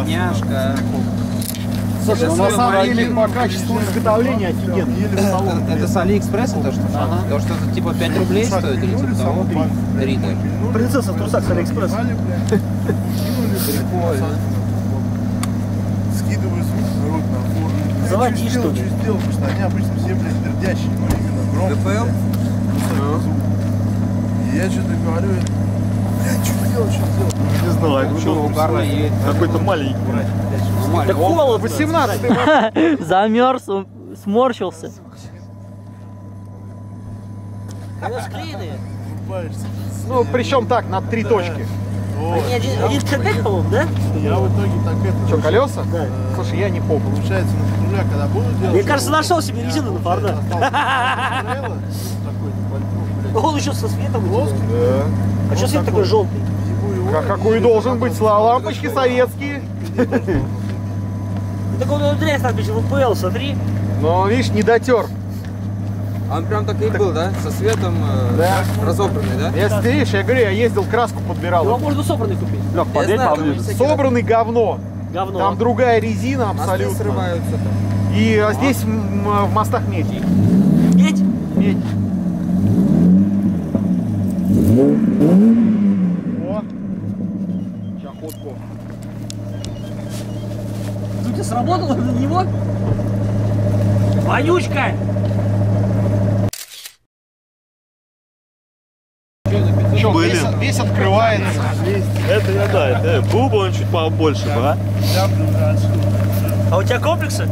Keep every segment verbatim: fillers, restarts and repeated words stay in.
Бедняжка. Слушай, ну, на самом деле по качеству изготовления офигенно. Это, это с Алиэкспресса то, что? Ага. То, что это типа пять рублей стоит или типа того? три даже. Принцесса в трусах с Алиэкспресса. Прикольно. Скидываю звук, народ на форум. Заводи, что ли? Что сделал, потому что они обычно все, блядь, пердящие, но именно громко. ГПЛ? И я что-то говорю, блядь, что делать, что делать? Не знаю, Что угарно едет. какой-то маленький. Так холодно. восемнадцатый. Замерз, сморщился. Колеса клееные. Улыбаешься. Ну, причем так, на три точки. Они один, один пять, по-моему, да? Я в итоге так это... Что, колеса? Да. Слушай, я не помню. Получается, на патруля, когда буду делать... Мне кажется, нашел себе резину на Форда. Он еще со светом. Плоский? Да. А что свет такой желтый? Как, какой должен быть? Лампочки советские. Так он внутрь надписью вэ пэ эл, смотри. Но, видишь, не дотер. Он прям так и был, да? Со светом э, Да. разобранный, да? Если ты видишь, я говорю, я ездил, краску подбирал. Его можно собранный купить. Лёх, подъедь знаю, поближе. там всякие- Собранный говно. Говно. Там другая резина Мосты абсолютно. срываются там. И а, здесь м, в мостах медь. Медь? Медь. О. Чахотку. Ну ты сработало на него? Вонючка! Чё, весь, весь открывается. Это я, да, это был бы он чуть побольше, да? А у тебя комплексы?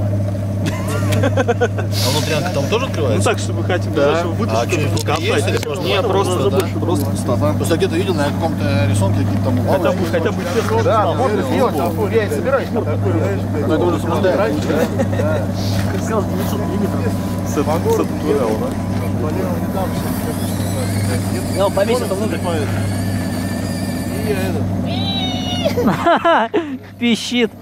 А внутрянка там тоже Ну открывается? так, чтобы хотим да. чтобы А вытащить, что, чтобы внутри есть или капать. можно? Не, просто, да? просто пустота. Просто я где-то видел на каком-то рисунке какие-то там углы. Хотя бы, хотя бы честно. Да, можно сделать. Я и собираюсь. Но это уже самостоятельно. Как сказал, девятьсот миллиметров. С натурала, да? Я его повесил там внутрь. И я это... Пищит.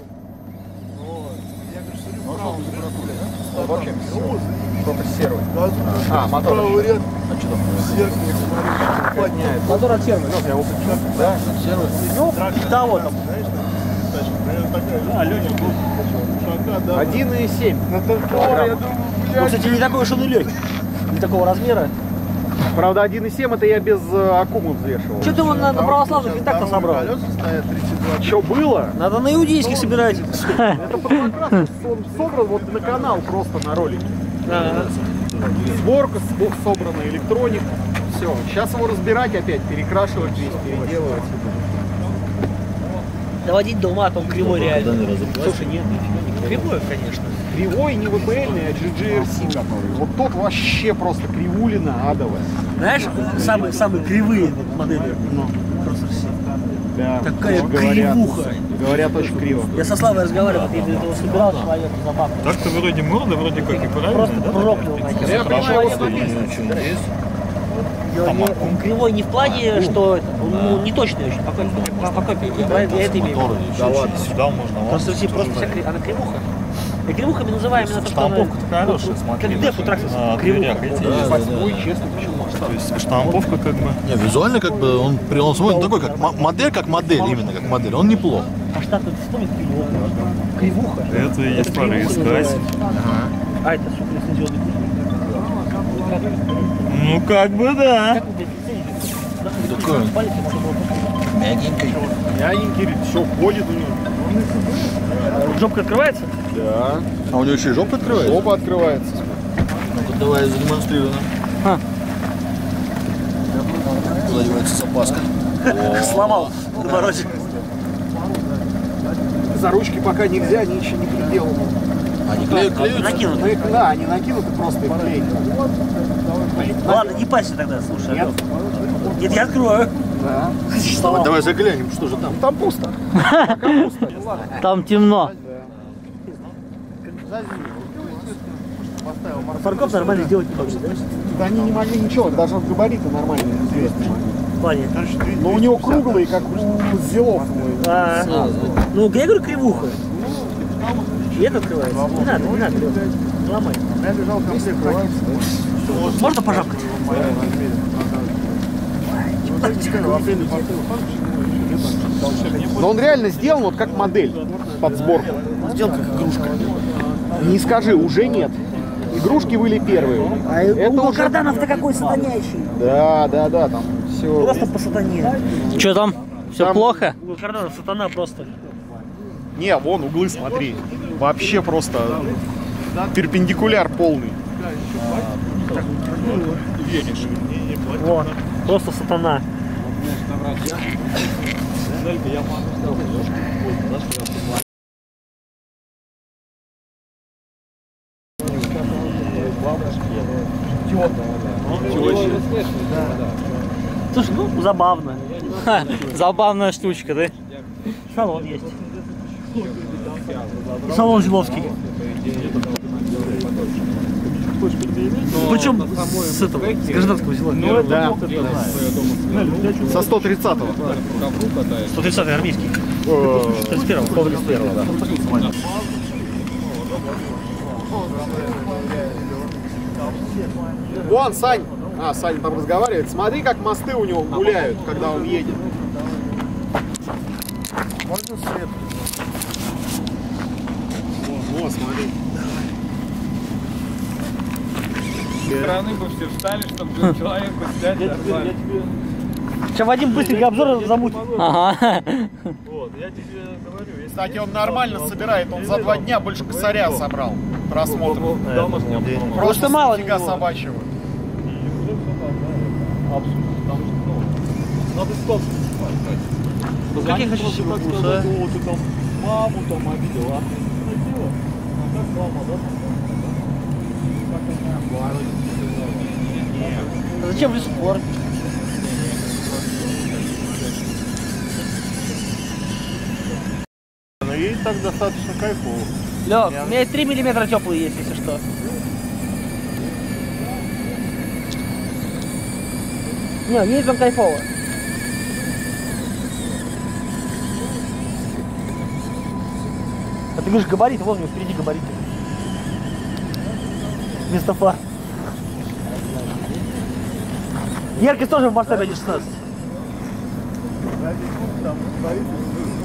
Вообще, только серый. Газу, А, мотор. правый ряд. А что там? В зеркале смотрю, подняет. Мотор от фермы. Я его да? Ну, того там. Знаешь, тачка, примерно такая. А, легкий был. Шака, да. один и семь. На Торфора, я думаю, Ну, блядь. кстати, не такой уж он и легкий. Не такого размера. Правда, один и семь это я без э, аккумы взвешивал. Что ты его на, на православных винтах-то собрал? Колеса стоят тридцать два. Что было? Надо на иудейских собирать. Это под закраску. Он собран вот на канал просто на ролике. Ага. Сборка с- собрана, электроника. Все. Сейчас его разбирать опять, перекрашивать весь, переделывать. Доводить до ума, а то он кривой реально. Слушай, нет, нифига не кривой, конечно. Кривой не вэ пэ эл, а джи джи эр си который. Вот тот вообще просто кривулина адовая. Знаешь, самые, самые кривые модели. Ну, Да. такая говорят, кривуха. Говорят, очень криво. Я со Славой разговаривал, вот я этого собирал человек забавно. Так-то вроде морда, вроде как и правильно, Просто да? проклял нахер. Я понимаю, его Дело не- Он кривой не в плане, что это, он ну, не точный очень, по копии, по копии, правильно, я это имею в виду. Да ладно, сюда можно. Просто все просто вся кри- она кривуха. И кривухами называем именно то, что она... Штамповка хорошая, вот, смотри. Как деф у трактора, На кривуха. дверях эти Да, есть. да, Ой, да. честно, почему? То есть штамповка как бы. Не, визуально как бы он, при- он смотрит такой, как мо- модель, как модель, именно как модель. Он неплох. А штат это вспомнит кривуха. Кривуха. Это и есть пора кривуха искать. называется. А, это суперлицензионный путь. Ну как бы да. Как вы, блядь, лицензию? Такой он. Палец можно было просто- Мягенький. Мягенький, все ходит у него. Жопка открывается? Да. А у него еще и жопа открывается? Жопа открывается. Ну-ка, давай задемонстрируй нам. Куда девается запаска? Сломал на морозе. За ручки пока нельзя, они еще не приделаны. Они клеют, клеются? Накинут. Ну, их- да, они накинуты просто и клей. Ладно, не парься тогда, слушай. Нет. Нет, я открою. Да. Давай, давай заглянем, что же там. Там пусто. Там темно. Фаркоп нормально сделать не хочет, да? Да они не могли ничего, даже вот габариты нормальные взвесить не могли. В плане. Но у него круглые, как у зелов. А, ну, я говорю, кривуха. И это открывается. Не надо, не надо. Не ломай. Я лежал комплект. Можно пожапкать? Но он реально сделан вот как модель под сборку. Сделал как игрушка. Не скажи, уже нет. Игрушки были первые. А Это у уже... карданов-то какой сатанящий. Да, да, да, там все. Просто по сатане. Что там? Все Там- плохо? У карданов сатана просто. Не, вон углы смотри. Вообще просто перпендикуляр полный. Вот. Просто сатана. Слушай, ну забавно. Ха, забавная штучка, да? Салон есть. Салон Жиловский. Причем с этого, с гражданского взяла. Ну, Да. Со сто тридцатого. сто тридцатый армейский. тридцать первого, сто тридцать первого, да. Вон, Сань. А, Сань там разговаривает. Смотри, как мосты у него гуляют, когда он едет. Можно свет? О, смотри. Стороны бы все встали, чтобы человеку снять нормально. Сейчас Вадим быстренько обзор замутит. Ага. Кстати, он нормально собирает. Он за два дня больше косаря собрал просмотров. Просто мало нифига него. собачьего. Как я хочу себе вкуса. Маму там обидел, а как мама, да? Зачем в лесу кормить? Но ей так достаточно кайфово. Лёг, у меня три миллиметра теплые есть, если что. Не, ей там кайфово. А ты говоришь габарит, вон у него впереди габариты. Вместо фар. Яркость тоже в Марселе один шестнадцать.